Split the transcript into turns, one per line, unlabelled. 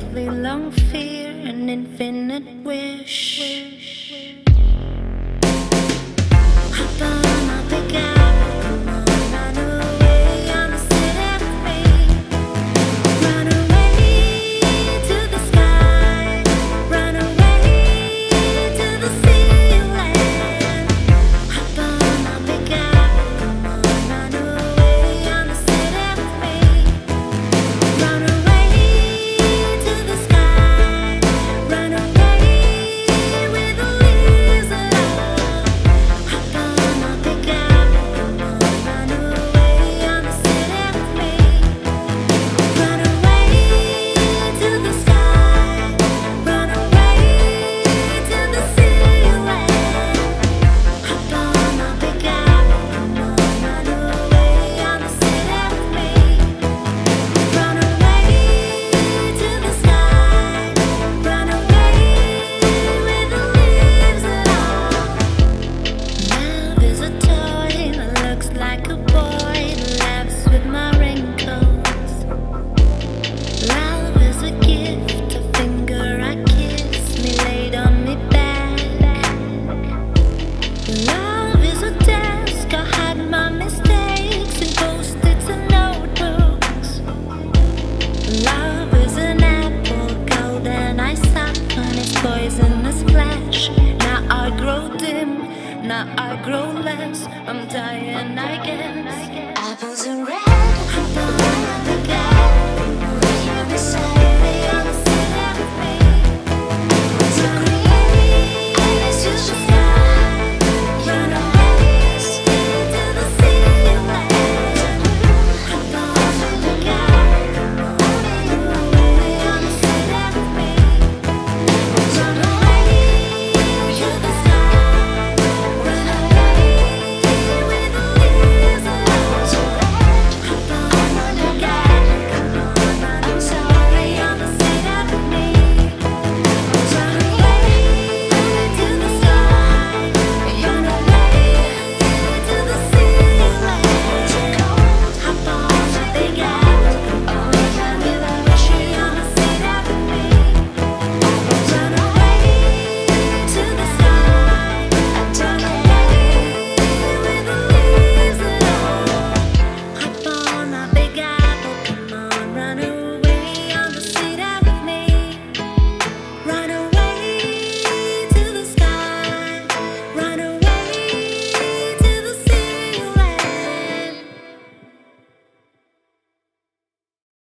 every long fear, an infinite wish. Hop on, I'll pick up. Come on, run away on the city free. Run away to the sky. Run away to the sea land. Hop on, I'll pick up. Come on, run away on the city free. Run away to the sky. Run away with the leaves alone. Hop on, I'll pick up. Come on, run away on the city free. Run away to the sky. Run away to the sea land. Hop on, I'll pick up. Come on, run away on the city free. Run away to the sky. Run away with the leaves alone. Love is a toy that looks like a boy that laughs with my wrinkles. Love is a gift, a finger I kiss, me laid on me back. Love is a desk, I hide my mistakes in post-its and notebooks. Love is an apple, golden I suck on its poisonous flesh. Now I grow dim, now I grow less, I'm dying again.